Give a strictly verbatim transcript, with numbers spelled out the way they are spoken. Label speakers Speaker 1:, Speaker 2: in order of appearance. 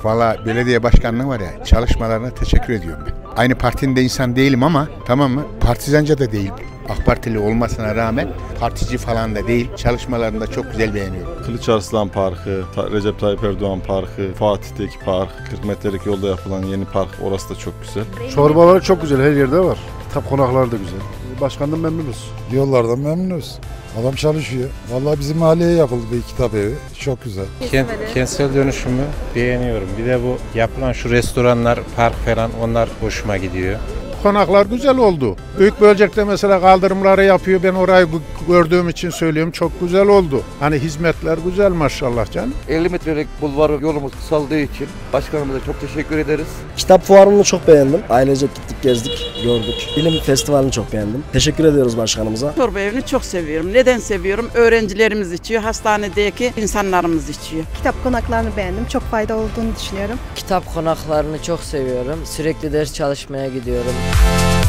Speaker 1: Valla belediye başkanlığı var ya, çalışmalarına teşekkür ediyorum ben. Aynı partinin de insan değilim ama, tamam mı? Partizanca da değilim. AK Partili olmasına rağmen partici falan da değil. Çalışmalarını da çok güzel beğeniyorum.
Speaker 2: Kılıçarslan Parkı, Recep Tayyip Erdoğan Parkı, Fatih'teki park, kırk metrelik yolda yapılan yeni park, orası da çok güzel.
Speaker 3: Çorbaları çok güzel, her yerde var. Kitap konakları da güzel. Başkandan memnunuz.
Speaker 4: Yollardan memnunuz. Adam çalışıyor. Vallahi bizim mahalleye yapıldı bir kitap evi. Çok güzel.
Speaker 5: Kent, kentsel dönüşümü beğeniyorum. Bir de bu yapılan şu restoranlar, park falan, onlar hoşuma gidiyor.
Speaker 6: Konaklar güzel oldu. Büyük Bölcek'te mesela kaldırımları yapıyor. Ben orayı gördüğüm için söylüyorum. Çok güzel oldu. Hani hizmetler güzel maşallah canım.
Speaker 7: elli metrelik bulvar yolumuz kısaldığı için başkanımıza çok teşekkür ederiz.
Speaker 8: Kitap fuarını çok beğendim. Ailecek gittik, gezdik, gördük. Bilim festivalini çok beğendim. Teşekkür ediyoruz başkanımıza.
Speaker 9: Çorba evini çok seviyorum. Neden seviyorum? Öğrencilerimiz içiyor, hastanedeki insanlarımız içiyor.
Speaker 10: Kitap konaklarını beğendim. Çok fayda olduğunu düşünüyorum.
Speaker 11: Kitap konaklarını çok seviyorum. Sürekli ders çalışmaya gidiyorum.